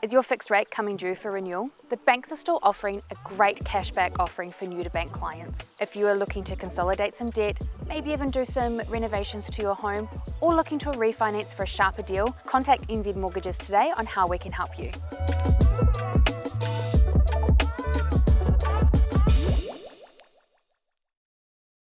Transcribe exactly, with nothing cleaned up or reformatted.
Is your fixed rate coming due for renewal? The banks are still offering a great cashback offering for new to bank clients. If you are looking to consolidate some debt, maybe even do some renovations to your home, or looking to refinance for a sharper deal, contact N Z Mortgages today on how we can help you.